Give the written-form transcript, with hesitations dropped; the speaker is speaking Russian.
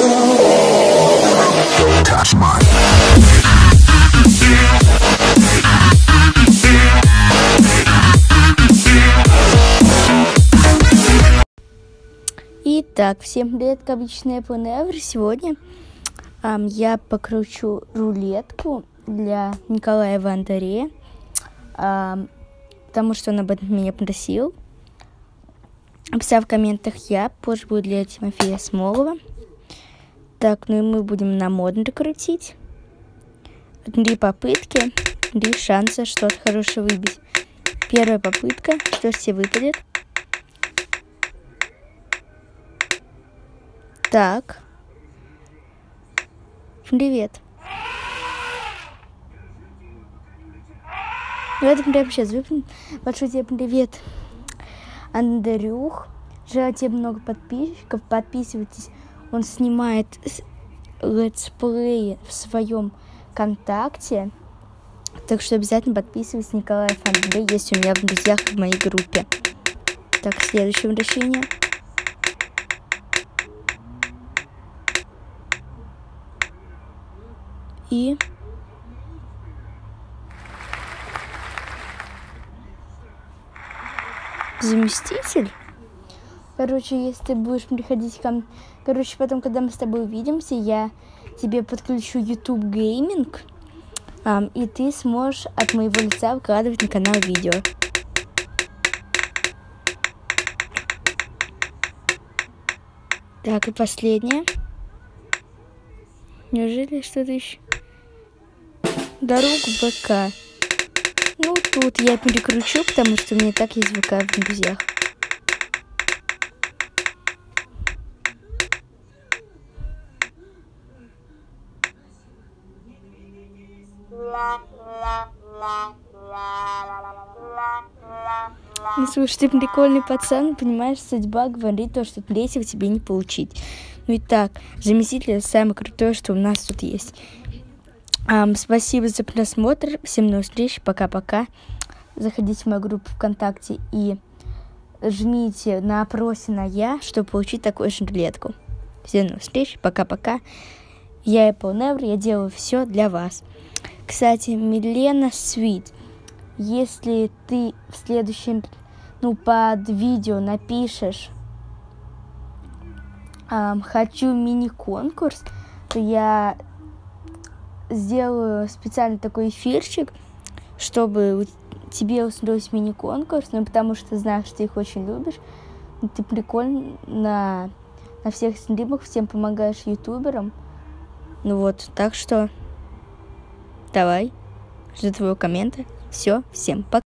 Итак, всем привет, как обычно, Apple Never. Сегодня я покручу рулетку для Николая Вандаре, потому что он об этом меня просил. Писал в комментах я, позже будет для Тимофея Смолова. Так, ну и мы будем на модно крутить. 3 попытки, 3 шанса что-то хорошее выбить. Первая попытка, что ж тебе выпадет? Так. Привет. Давайте прямо сейчас выпьем. Большой тебе привет, Андрюх. Желаю тебе много подписчиков. Подписывайтесь. Он снимает летсплеи в своем ВКонтакте. Так что обязательно подписывайтесь. Николаев Андрей есть у меня в друзьях в моей группе. Так, следующее вращение. И заместитель. Короче, если ты будешь приходить ко мне... Короче, потом, когда мы с тобой увидимся, я тебе подключу YouTube Gaming, и ты сможешь от моего лица выкладывать на канал видео. Так, и последнее. Неужели что-то еще? Дорогу в ВК. Ну, тут я перекручу, потому что у меня так есть ВК в друзьях. Ну, слушай, ты прикольный пацан, понимаешь, судьба говорит то, что третьего тебе не получить. Ну и так, заместитель самое крутое, что у нас тут есть. Спасибо за просмотр. Всем новых встреч. Пока-пока. Заходите в мою группу ВКонтакте и жмите на опросе на «Я», чтобы получить такую же рулетку. Всем новых встреч. Пока-пока. Я Apple Never. Я делаю все для вас. Кстати, Милена Свит, если ты в следующем, под видео напишешь «Хочу мини-конкурс», то я сделаю специально такой эфирчик, чтобы тебе устроить мини-конкурс, потому что знаешь, что ты их очень любишь. Ты прикольно на всех стримах всем помогаешь ютуберам. Так что давай, жду твоего коммента. Все, всем пока.